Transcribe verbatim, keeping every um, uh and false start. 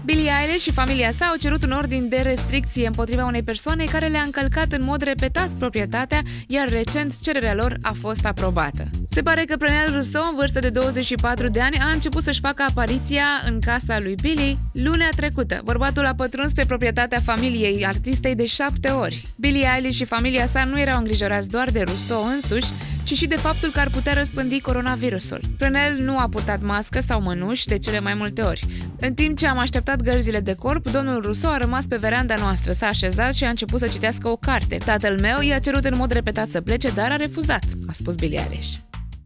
Billie Eilish și familia sa au cerut un ordin de restricție împotriva unei persoane care le-a încălcat în mod repetat proprietatea, iar recent cererea lor a fost aprobată. Se pare că Pernell Rousseau, în vârstă de douăzeci și patru de ani, a început să-și facă apariția în casa lui Billie lunea trecută. Bărbatul a pătruns pe proprietatea familiei artistei de șapte ori. Billie Eilish și familia sa nu erau îngrijorați doar de Rousseau însuși, ci și de faptul că ar putea răspândi coronavirusul. Pernell nu a purtat mască sau mănuși de cele mai multe ori. În timp ce am așteptat gărzile de corp, domnul Rousseau a rămas pe veranda noastră, s-a așezat și a început să citească o carte. Tatăl meu i-a cerut în mod repetat să plece, dar a refuzat, a spus Billie Eilish.